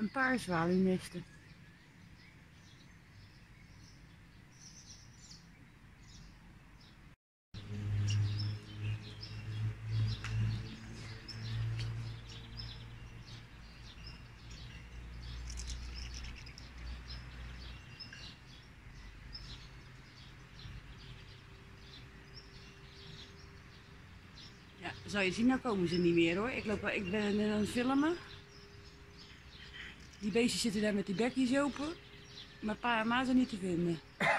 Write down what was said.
een paar zwaluwnesten. Ja, zal je zien, nou komen ze niet meer hoor. Ik ben aan het filmen. Die beestjes zitten daar met die bekjes open. Maar pa en ma zijn niet te vinden.